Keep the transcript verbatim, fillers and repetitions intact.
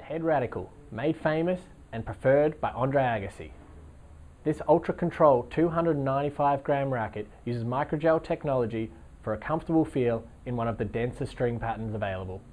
the Head Radical, made famous and preferred by Andre Agassi. This ultra-controlled two hundred ninety-five gram racket uses microgel technology for a comfortable feel in one of the denser string patterns available.